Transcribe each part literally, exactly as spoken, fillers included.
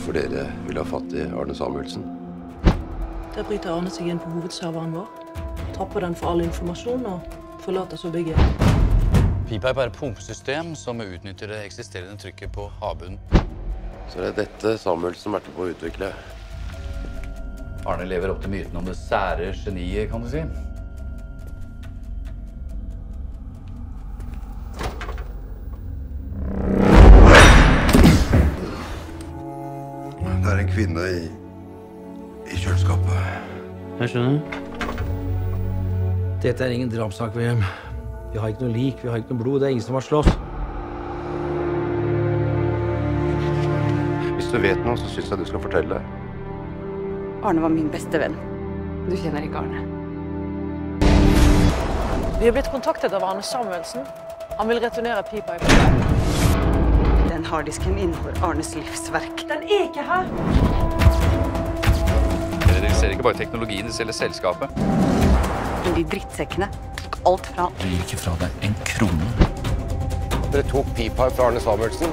hvorfor dere vil ha fatt i Arne Samuelsen. Der bryter Arne seg inn på hovedserveren vår, tapper den for all informasjon og forlater så bygget. P-pipe er et pumpesystem som utnytter det eksisterende trykket på havbunnen. Så det er dette Samuelsen vært på å utvikle. Arne lever opp til myten om det sære geniet, kan du si. Det er en kvinne i, i kjøleskapet. Jeg skjønner. Dette er ingen drapssak, William. Vi har ikke noe lik, vi har ikke noe blod. Det er ingen som har slåss. Hvis du vet noe, så synes jeg du skal fortelle. Arne var min beste venn. Du kjenner ikke Arne. Vi har blitt kontaktet av Arne Samuelsen. Han vil returnere P-pipe. Den harddisken inneholder Arnes livsverk. Den er ikke her! Dere ser ikke bare teknologien, de selger selskapet. Men de drittsekkene tok alt fra han. Du gir ikke fra deg en krone. Dere tok P-pipe fra Arne Samuelsen.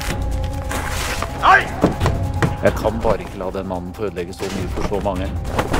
Jeg kan bare ikke la den mannen få ødelegge så mye for så mange.